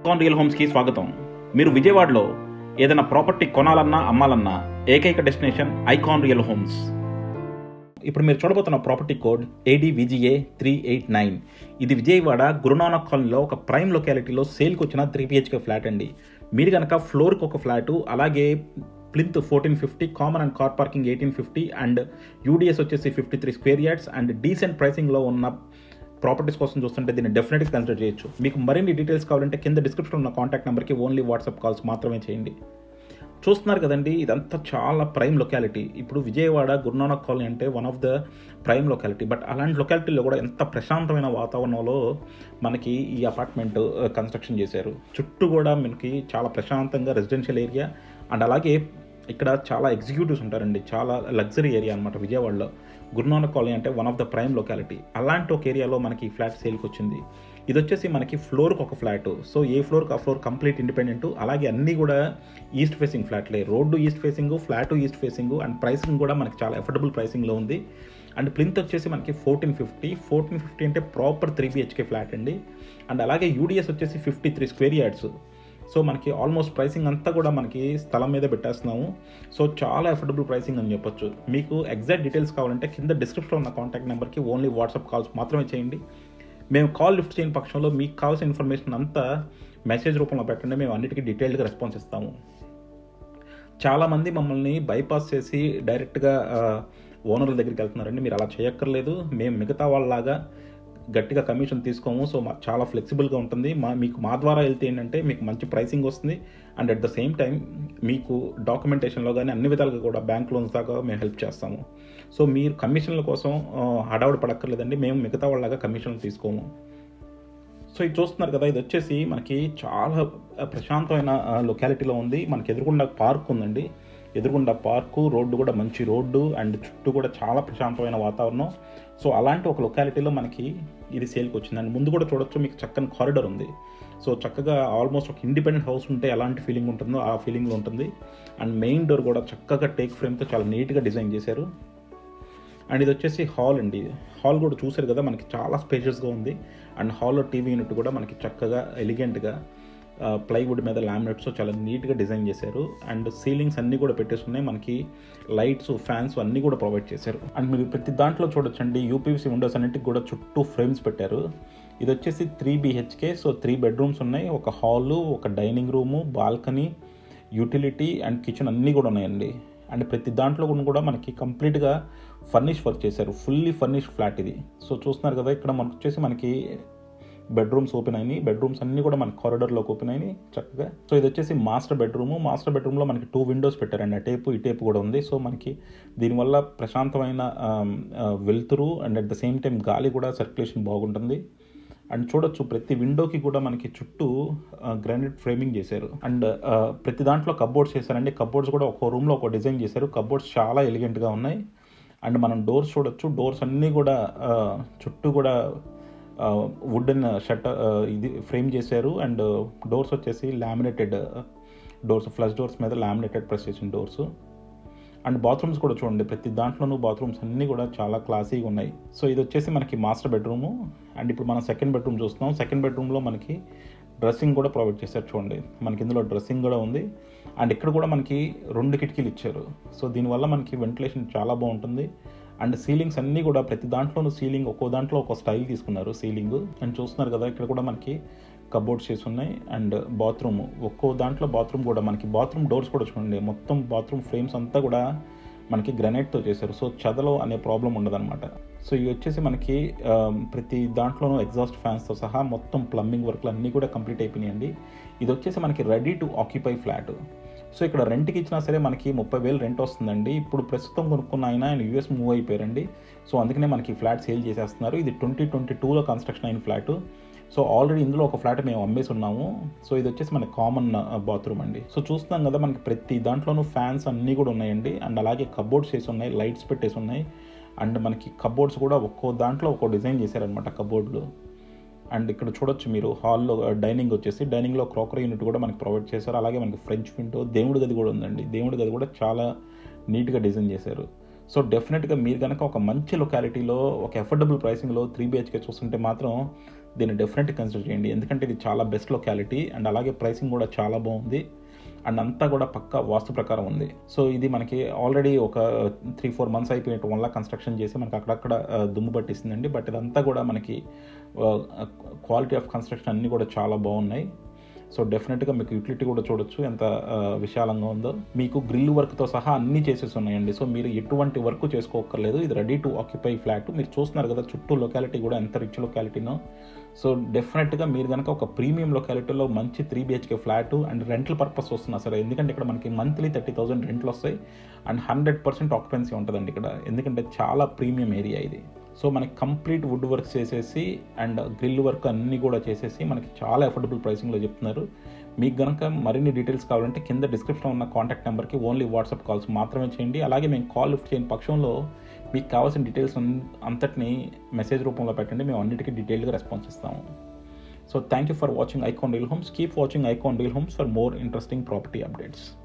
Real హోమ్స్కి స్వాగతం. మీరు విజయవాడలో ఏదైనా ప్రాపర్టీ కొనాలన్నా అమ్మాలన్నా ఏకైక డెస్టినేషన్ ఐకాన్ రియల్ హోమ్స్. ఇప్పుడు మీరు చూడబోతున్న ప్రాపర్టీ కోడ్ ADVJA389. ఇది విజయవాడ గురునానక్ కాలనీలో ఒక ప్రైమ్ లొకాలిటీలో సేల్కి వచ్చిన 3 BHK ఫ్లాట్ అండి. మీరు కనుక ఫ్లోర్కి ఒక ఫ్లాటు, అలాగే plinth 1450, common and car parking 1850 and UDS వచ్చేసి 53 స్క్వేర్ యార్డ్స్ అండ్ డీసెంట్ ప్రైసింగ్లో ఉన్న ప్రాపర్టీస్ కోసం చూస్తుంటే దీన్ని డెఫినెట్గా కన్సిడర్ చేయొచ్చు. మీకు మరిన్ని డీటెయిల్స్ కావాలంటే కింద డిస్క్రిప్షన్లో ఉన్న కాంటాక్ట్ నెంబర్కి ఓన్లీ వాట్సాప్ కాల్స్ మాత్రమే చేయండి. చూస్తున్నారు కదండి, ఇదంతా చాలా ప్రైమ్ లొకాలిటీ. ఇప్పుడు విజయవాడ గురునానక్ కాలనీ అంటే one of the prime locality. But అలాంటి లొకాలిటీలో కూడా ఎంత ప్రశాంతమైన వాతావరణంలో మనకి ఈ అపార్ట్మెంట్ కన్స్ట్రక్షన్ చేశారు. చుట్టూ కూడా మనకి చాలా ప్రశాంతంగా రెసిడెన్షియల్ ఏరియా అండ్ అలాగే ఇక్కడ చాలా ఎగ్జిక్యూటివ్స్ ఉంటారండి. చాలా లగ్జరీ ఏరియా అనమాట విజయవాడలో. గురునానక్ కాలనీ అంటే one of the prime locality. అలాంటి ఒక ఏరియాలో మనకి ఈ ఫ్లాట్ సేల్కి వచ్చింది. ఇది వచ్చేసి మనకి ఫ్లోర్కి ఒక ఫ్లాట్. సో ఏ ఫ్లోర్కి ఆ ఫ్లోర్ కంప్లీట్ ఇండిపెండెంట్. అలాగే అన్నీ కూడా ఈస్ట్ ఫేసింగ్ ఫ్లాట్లే. Road east facing, flat east facing and pricing కూడా మనకి చాలా అఫోర్డబుల్ ప్రైసింగ్లో ఉంది. అండ్ ప్లింత్ వచ్చేసి మనకి 1450 అంటే ప్రాపర్ 3 BHK ఫ్లాట్ అండి. అండ్ అలాగే UDS వచ్చేసి 53 స్క్వేర్ యార్డ్స్. సో మనకి ఆల్మోస్ట్ ప్రైసింగ్ అంతా కూడా మనకి స్థలం మీద పెట్టేస్తున్నాము. సో చాలా అఫోర్డబుల్ ప్రైసింగ్ అని చెప్పొచ్చు. మీకు ఎగ్జాక్ట్ డీటెయిల్స్ కావాలంటే కింద డిస్క్రిప్షన్లో ఉన్న కాంటాక్ట్ నెంబర్కి ఓన్లీ వాట్సాప్ కాల్స్ మాత్రమే చేయండి. మేము కాల్ లిఫ్ట్ చేయని పక్షంలో మీకు కావాల్సిన ఇన్ఫర్మేషన్ అంతా మెసేజ్ రూపంలో పెట్టండి. మేము అన్నిటికీ డీటెయిల్డ్గా రెస్పాన్స్ ఇస్తాము. చాలామంది మమ్మల్ని బైపాస్ చేసి డైరెక్ట్గా ఓనర్ల దగ్గరికి వెళ్తున్నారండి. మీరు అలా చేయక్కర్లేదు. మేము మిగతా వాళ్ళలాగా గట్టిగా కమిషన్ తీసుకోము. సో చాలా ఫ్లెక్సిబుల్గా ఉంటుంది. మీకు మా ద్వారా వెళ్తే ఏంటంటే మీకు మంచి ప్రైసింగ్ వస్తుంది. And at the same time మీకు డాక్యుమెంటేషన్లో కానీ అన్ని విధాలుగా కూడా బ్యాంక్ లోన్స్ దాకా మేము హెల్ప్ చేస్తాము. సో మీరు కమిషన్ల కోసం హడావుడి పడక్కర్లేదండి. మేము మిగతా వాళ్ళలాగా కమిషన్లు తీసుకోము. సో ఇది చూస్తున్నారు కదా, ఇది వచ్చేసి మనకి చాలా ప్రశాంతమైన లొకాలిటీలో ఉంది. మనకి ఎదురుగుండా పార్క్ ఉందండి. ఎదురుగుండా పార్కు, రోడ్డు కూడా మంచి రోడ్డు అండ్ చుట్టూ కూడా చాలా ప్రశాంతమైన వాతావరణం. సో అలాంటి ఒక లొకాలిటీలో మనకి ఇది సేల్కి వచ్చింది. అండ్ ముందు కూడా చూడొచ్చు, మీకు చక్కని కారిడార్ ఉంది. సో చక్కగా ఆల్మోస్ట్ ఒక ఇండిపెండెంట్ హౌస్ ఉంటే ఎలాంటి ఫీలింగ్ ఉంటుందో ఆ ఫీలింగ్లో ఉంటుంది. అండ్ మెయిన్ డోర్ కూడా చక్కగా టేక్ ఫ్రేమ్తో చాలా నీట్గా డిజైన్ చేశారు. అండ్ ఇది వచ్చేసి హాల్ అండి. హాల్ కూడా చూసారు కదా, మనకి చాలా స్పేషియస్గా ఉంది. అండ్ హాల్లో టీవీ యూనిట్ కూడా మనకి చక్కగా ఎలిగెంట్గా ప్లైవుడ్ మీద లామినేట్స్ చాలా నీట్గా డిజైన్ చేశారు. అండ్ సీలింగ్స్ అన్నీ కూడా పెట్టేస్తున్నాయి. మనకి లైట్స్, ఫ్యాన్స్ అన్నీ కూడా ప్రొవైడ్ చేశారు. అండ్ మీరు ప్రతి దాంట్లో చూడొచ్చండి, UPVC విండోస్ అన్నింటికి కూడా చుట్టూ ఫ్రేమ్స్ పెట్టారు. ఇది వచ్చేసి 3 BHK. సో 3 బెడ్రూమ్స్ ఉన్నాయి. ఒక హాలు, ఒక dining room, balcony, utility and kitchen అన్నీ కూడా ఉన్నాయండి. అండ్ ప్రతి దాంట్లో కూడా మనకి కంప్లీట్గా ఫర్నిష్ వర్క్ చేశారు. ఫుల్లీ ఫర్నిష్ ఫ్లాట్ ఇది. సో చూస్తున్నారు కదా, ఇక్కడ మనకు వచ్చేసి మనకి బెడ్రూమ్స్ ఓపెన్ అయినాయి. బెడ్రూమ్స్ అన్నీ కూడా మనకి కారిడార్లోకి ఓపెన్ అయినాయి చక్కగా. సో ఇది వచ్చేసి మాస్టర్ బెడ్రూము. మాస్టర్ బెడ్రూమ్లో మనకి 2 విండోస్ పెట్టారండి. అటేపు ఇటేపు కూడా ఉంది. సో మనకి దీనివల్ల ప్రశాంతమైన వెలుతురు and at the same time గాలి కూడా సర్క్యులేషన్ బాగుంటుంది. అండ్ చూడొచ్చు, ప్రతి విండోకి కూడా మనకి చుట్టూ గ్రానైట్ ఫ్రేమింగ్ చేశారు. అండ్ ప్రతి దాంట్లో కబ్బోర్డ్స్ చేశారండి. కబ్బోర్డ్స్ కూడా ఒక్కో రూమ్లో ఒక డిజైన్ చేశారు. కబ్బోర్డ్స్ చాలా ఎలిగెంట్గా ఉన్నాయి. అండ్ మనం డోర్స్ చూడొచ్చు. డోర్స్ అన్నీ కూడా చుట్టూ కూడా వుడెన్ షట్టర్ ఇది ఫ్రేమ్ చేశారు. అండ్ డోర్స్ వచ్చేసి లామినేటెడ్ డోర్స్, ఫ్లష్ డోర్స్ మీద లామినేటెడ్ ప్రెస్ చేసిన డోర్స్. అండ్ బాత్రూమ్స్ కూడా చూడండి, ప్రతి దాంట్లోనూ బాత్రూమ్స్ అన్నీ కూడా చాలా క్లాసీగా ఉన్నాయి. సో ఇది వచ్చేసి మనకి మాస్టర్ బెడ్రూము. అండ్ ఇప్పుడు మనం సెకండ్ బెడ్రూమ్ చూస్తున్నాం. సెకండ్ బెడ్రూమ్లో మనకి డ్రెస్సింగ్ కూడా ప్రొవైడ్ చేశారు. చూడండి, మనకి ఇందులో డ్రెస్సింగ్ కూడా ఉంది. అండ్ ఇక్కడ కూడా మనకి 2 కిటికీలు ఇచ్చారు. సో దీనివల్ల మనకి వెంటిలేషన్ చాలా బాగుంటుంది. అండ్ సీలింగ్స్ అన్నీ కూడా ప్రతి దాంట్లోనూ సీలింగ్ ఒక్కో దాంట్లో ఒక స్టైల్ తీసుకున్నారు సీలింగ్. అండ్ చూస్తున్నారు కదా, ఇక్కడ కూడా మనకి కబోర్డ్స్ చేసి ఉన్నాయి. అండ్ బాత్రూమ్, ఒక్కో దాంట్లో బాత్రూమ్ కూడా మనకి బాత్రూమ్ డోర్స్ కూడా చూడండి, మొత్తం బాత్రూమ్ ఫ్రేమ్స్ అంతా కూడా మనకి గ్రానైట్తో చేశారు. సో చదలో అనే ప్రాబ్లం ఉండదన్నమాట. సో ఇవి వచ్చేసి మనకి ప్రతి దాంట్లోనూ ఎగ్జాస్ట్ ఫ్యాన్స్తో సహా మొత్తం ప్లంబింగ్ వర్క్లు అన్నీ కూడా కంప్లీట్ అయిపోయినాయండి. ఇది వచ్చేసి మనకి ready to occupy flat. So ఇక్కడ రెంట్కి ఇచ్చినా సరే మనకి 30,000 రెంట్ వస్తుందండి. ఇప్పుడు ప్రస్తుతం కొనుక్కున్న ఆయన US మూవ్ అయిపోయారండి. సో అందుకనే మనకి ఫ్లాట్ సేల్ చేసేస్తున్నారు. ఇది 2022లో కన్స్ట్రక్షన్ అయిన ఫ్లాట్. సో ఆల్రెడీ ఇందులో ఒక ఫ్లాట్ మేము అమ్మేసి ఉన్నాము. సో ఇది వచ్చేసి మనకి కామన్ బాత్రూమ్ అండి. సో చూస్తున్నాం కదా, మనకి ప్రతి దాంట్లోనూ ఫ్యాన్స్ అన్నీ కూడా ఉన్నాయండి. అండ్ అలాగే కబోర్డ్స్ వేసి ఉన్నాయి, లైట్స్ పెట్టేసి ఉన్నాయి. అండ్ మనకి కబోర్డ్స్ కూడా ఒక్కో దాంట్లో ఒక్కో డిజైన్ చేశారనమాట కబోర్డ్లు. అండ్ ఇక్కడ చూడొచ్చు మీరు, హాల్లో డైనింగ్ వచ్చేసి డైనింగ్లో క్రాకరీ యూనిట్ కూడా మనకి ప్రొవైడ్ చేశారు. అలాగే మనకి ఫ్రెంచ్ విండో, దేవుడి గది కూడా ఉందండి. దేవుడి గది కూడా చాలా నీట్గా డిజైన్ చేశారు. సో డెఫినెట్గా మీరు కనుక ఒక మంచి లొకాలిటీలో ఒక అఫోర్డబుల్ ప్రైసింగ్లో 3 BHK చూస్తుంటే మాత్రం దీన్ని డెఫినెట్గా కన్సిడర్ చేయండి. ఎందుకంటే ఇది చాలా బెస్ట్ లొకాలిటీ అండ్ అలాగే ప్రైసింగ్ కూడా చాలా బాగుంది అండ్ అంతా కూడా పక్కా వాస్తు ప్రకారం ఉంది. సో ఇది మనకి ఆల్రెడీ ఒక 3-4 మంత్స్ అయిపోయినట్టు వల్ల కన్స్ట్రక్షన్ చేసి మనకి అక్కడక్కడ దుమ్ము పట్టిస్తుందండి. బట్ ఇదంతా కూడా మనకి క్వాలిటీ ఆఫ్ కన్స్ట్రక్షన్ అన్నీ కూడా చాలా బాగున్నాయి. సో డెఫినెట్గా మీకు యూటిలిటీ కూడా చూడొచ్చు ఎంత విశాలంగా ఉందో. మీకు గ్రిల్ వర్క్తో సహా అన్నీ చేసేసి ఉన్నాయండి. సో మీరు ఎటువంటి వర్క్ చేసుకోక్కర్లేదు. ఇది రెడీ టు ఆక్యుపై ఫ్లాట్. మీరు చూస్తున్నారు కదా చుట్టూ లొకాలిటీ కూడా ఎంత రిచ్ లొకాలిటీనో. సో డెఫినెట్గా మీరు కనుక ఒక ప్రీమియం లొకాలిటీలో మంచి 3 BHK flat and rental purpose వస్తున్నా సరే, ఎందుకంటే ఇక్కడ మనకి మంత్లీ 30,000 రెంట్లు వస్తాయి అండ్ 100% ఆక్యుపెన్సీ ఉంటుందండి ఇక్కడ, ఎందుకంటే చాలా ప్రీమియం ఏరియా ఇది. సో మనకి కంప్లీట్ వుడ్ వర్క్ చేసేసి అండ్ గ్రిల్ వర్క్ అన్నీ కూడా చేసేసి మనకి చాలా అఫోర్డబుల్ ప్రైసింగ్లో చెప్తున్నారు. మీకు కనుక మరిన్ని డీటెయిల్స్ కావాలంటే కింద డిస్క్రిప్షన్లో ఉన్న కాంటాక్ట్ నెంబర్కి ఓన్లీ వాట్సాప్ కాల్స్ మాత్రమే చేయండి. అలాగే మేము కాల్ లిఫ్ట్ చేయని పక్షంలో మీకు కావాల్సిన డీటెయిల్స్ అంతటిని మెసేజ్ రూపంలో పెట్టండి. మేము అన్నిటికీ డీటెయిల్గా రెస్పాన్స్ ఇస్తాము. So thank you for watching Icon Real Homes. Keep watching Icon Real Homes for more interesting property updates.